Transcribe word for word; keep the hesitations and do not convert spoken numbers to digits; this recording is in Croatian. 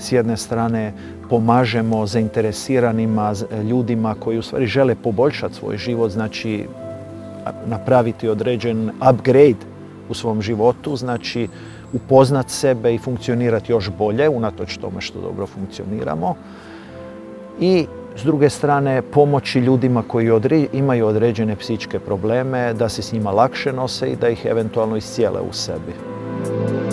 s jedne strane pomažemo zainteresiranima ljudima koji u stvari žele poboljšati svoj život, znači napraviti određen upgrade u svom životu, znači upoznat sebe i funkcionirati još bolje, unatoč tome što dobro funkcioniramo. I s druge strane pomoći ljudima koji odre, imaju određene psihičke probleme da se s njima lakše nose i da ih eventualno iscijele u sebi.